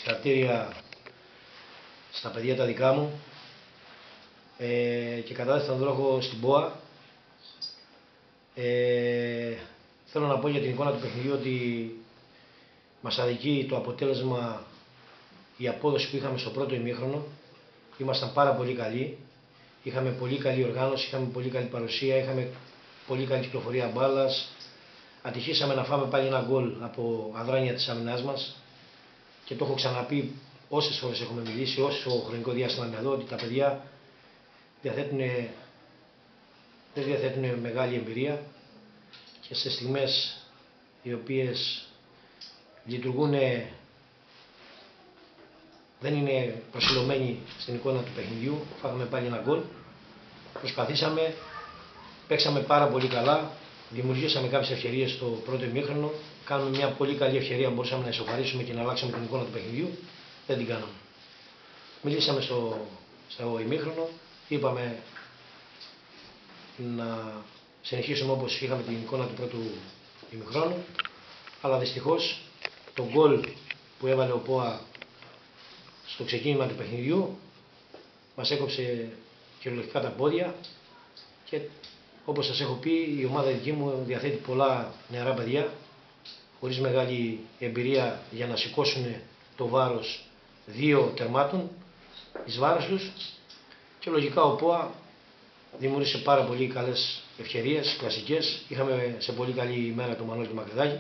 Συγχαρητήρια στα παιδιά τα δικά μου και κατά δεύτερον λόγο στην ΠΟΑ. Θέλω να πω για την εικόνα του παιχνιδιού ότι μας αδικεί το αποτέλεσμα, η απόδοση που είχαμε στο πρώτο ημίχρονο. Ήμασταν πάρα πολύ καλοί, είχαμε πολύ καλή οργάνωση, είχαμε πολύ καλή παρουσία, είχαμε πολύ καλή κυκλοφορία μπάλας. Ατυχήσαμε να φάμε πάλι ένα γκολ από αδράνεια της άμυνάς μας και το έχω ξαναπεί όσες φορές έχουμε μιλήσει, όσο χρονικό διάστημα είναι εδώ, ότι τα παιδιά δεν διαθέτουν μεγάλη εμπειρία και σε στιγμές οι οποίες λειτουργούν, δεν είναι προσιλωμένοι στην εικόνα του παιχνιδιού. Φάγαμε πάλι ένα γκολ, προσπαθήσαμε, παίξαμε πάρα πολύ καλά, δημιουργήσαμε κάποιες ευκαιρίες στο πρώτο ημίχρονο, κάνουμε μια πολύ καλή ευκαιρία, μπορούσαμε να ισοφαρίσουμε και να αλλάξουμε την εικόνα του παιχνιδιού, δεν την κάναμε. Μιλήσαμε στο ημίχρονο, είπαμε να συνεχίσουμε όπως είχαμε την εικόνα του πρώτου ημιχρόνου, αλλά δυστυχώς το γκολ που έβαλε ο ΠΟΑ στο ξεκίνημα του παιχνιδιού μας έκοψε κυριολεκτικά τα πόδια και όπως σας έχω πει, η ομάδα δική μου διαθέτει πολλά νεαρά παιδιά χωρίς μεγάλη εμπειρία για να σηκώσουν το βάρος 2 τερμάτων εις βάρος τους και λογικά ο ΠΟΑ δημιούργησε πάρα πολύ καλές ευκαιρίες, κλασικές. Είχαμε σε πολύ καλή ημέρα τον Μανώλη Μακρυδάκη,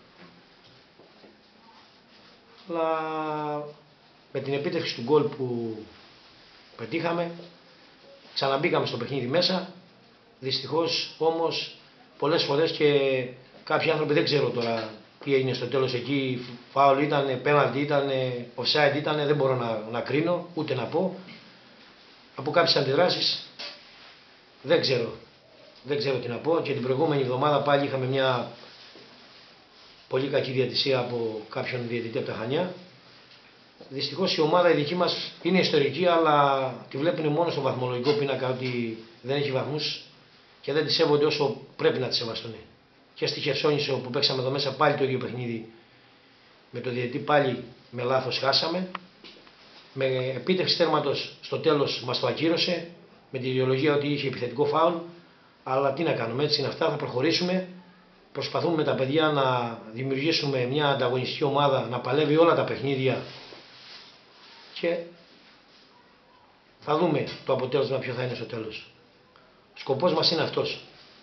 αλλά με την επίτευξη του γκολ που πετύχαμε ξαναμπήκαμε στο παιχνίδι μέσα. Δυστυχώς όμως πολλές φορές και κάποιοι άνθρωποι, δεν ξέρω τώρα τι έγινε στο τέλος εκεί, φάουλ ήταν, πέναλτι ήταν, offside ήταν, δεν μπορώ να κρίνω ούτε να πω. Από κάποιες αντιδράσεις δεν ξέρω τι να πω, και την προηγούμενη εβδομάδα πάλι είχαμε μια πολύ κακή διαιτησία από κάποιον διαιτητή από τα Χανιά. Δυστυχώς η ομάδα η δική μας είναι ιστορική, αλλά τη βλέπουν μόνο στο βαθμολογικό πίνακα ότι δεν έχει βαθμούς και δεν τη σέβονται όσο πρέπει να τη σεβαστούν. Και στη Χερσόνησο που παίξαμε εδώ μέσα πάλι το ίδιο παιχνίδι, με το διαιτητή πάλι με λάθος χάσαμε. Με επίτευξη τέρματος στο τέλος μας το ακύρωσε με τη ιδεολογία ότι είχε επιθετικό φάουλ, αλλά τι να κάνουμε, έτσι είναι αυτά, θα προχωρήσουμε. Προσπαθούμε με τα παιδιά να δημιουργήσουμε μια ανταγωνιστική ομάδα, να παλεύει όλα τα παιχνίδια και θα δούμε το αποτέλεσμα ποιο θα είναι στο τέλος. Ο σκοπός μας είναι αυτός.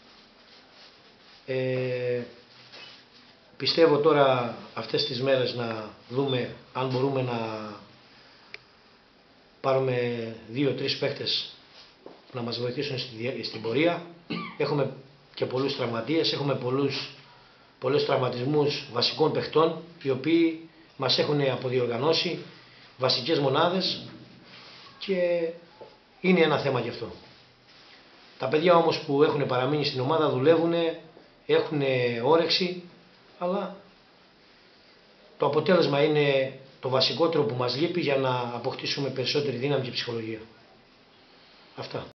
Πιστεύω τώρα αυτές τις μέρες να δούμε αν μπορούμε να πάρουμε 2-3 παίκτες να μας βοηθήσουν στην πορεία. Έχουμε και πολλούς τραυματίες, έχουμε πολλούς τραυματισμούς βασικών παιχτών, οι οποίοι μας έχουν αποδιοργανώσει βασικές μονάδες και είναι ένα θέμα γι' αυτό. Τα παιδιά όμως που έχουν παραμείνει στην ομάδα δουλεύουν, έχουν όρεξη, αλλά το αποτέλεσμα είναι το βασικότερο που μας λείπει για να αποκτήσουμε περισσότερη δύναμη και ψυχολογία. Αυτά.